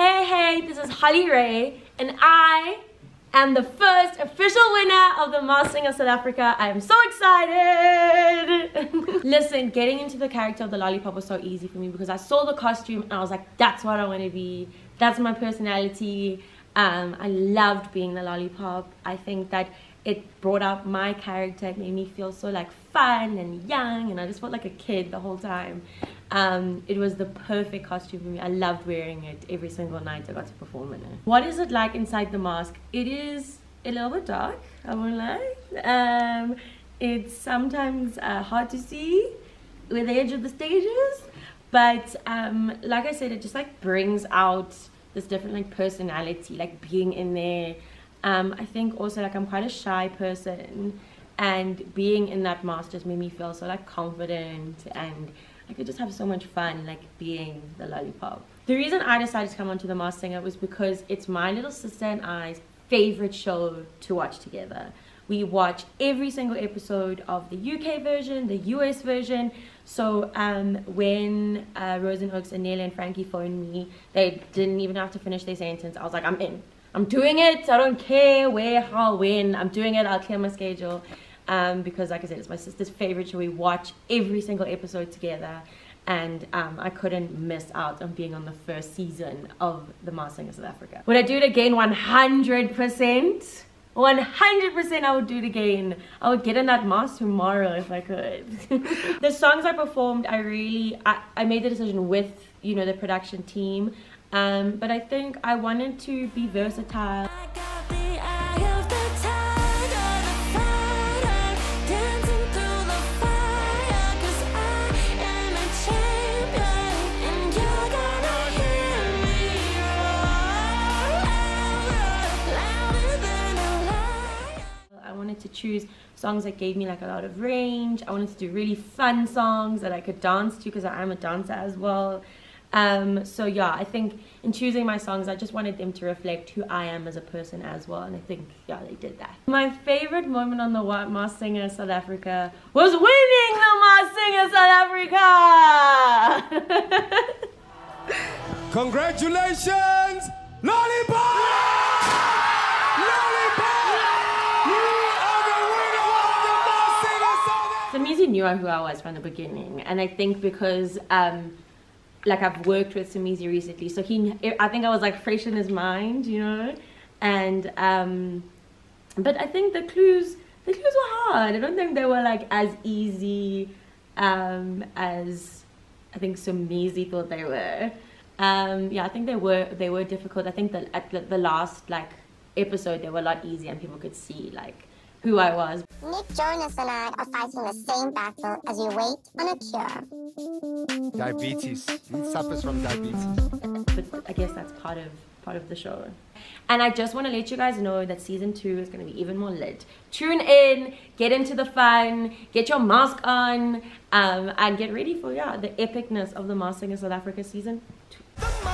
Hey, this is Holly Rey, and I am the first official winner of the Mask of South Africa. I am so excited. Listen, getting into the character of the lollipop was so easy for me because I saw the costume and I was like, that's what I want to be. That's my personality. I loved being the lollipop. I think that it brought out my character. It made me feel so like fun and young, and I just felt like a kid the whole time. It was the perfect costume for me. I loved wearing it every single night I got to perform in it. What is it like inside the mask? It is a little bit dark, I won't lie. It's sometimes hard to see where the edge of the stage is, but like I said, it just like brings out this different like personality, like being in there. I think also like I'm quite a shy person, and being in that mask just made me feel so like confident, and I could just have so much fun like being the lollipop. The reason I decided to come onto The Masked Singer was because it's my little sister and I's favorite show to watch together. We watch every single episode of the UK version, the US version. So when Rose and Oaks and Nelly and Frankie phoned me, they didn't even have to finish their sentence. I was like, I'm in. I'm doing it. I don't care where, how, when. I'm doing it. I'll clear my schedule. Because like I said, it's my sister's favorite show. We watch every single episode together, and I couldn't miss out on being on the first season of The Masked Singer South Africa. Would I do it again? 100%. 100% I would do it again. I would get in that mask tomorrow if I could. The songs I performed, I made the decision with, you know, the production team. But I think I wanted to be versatile. To choose songs that gave me like a lot of range. I wanted to do really fun songs that I could dance to because I am a dancer as well. So yeah, I think in choosing my songs, I just wanted them to reflect who I am as a person as well, and I think yeah, they did that. My favorite moment on the Masked Singer South Africa was winning the Masked Singer South Africa. Congratulations, Lollipop! Somizi knew who I was from the beginning, and I think because like I've worked with Somizi recently, so I think I was like fresh in his mind, you know. And but I think the clues were hard. I don't think they were like as easy as I think Somizi thought they were. Yeah, I think they were difficult. I think that at the last like episode they were a lot easier, and people could see like who I was. Nick Jonas and I are fighting the same battle as we wait on a cure. Diabetes. He suffers from diabetes. But I guess that's part of the show. And I just want to let you guys know that season 2 is going to be even more lit. Tune in, get into the fun, get your mask on, and get ready for the epicness of The Masked Singer South Africa season 2.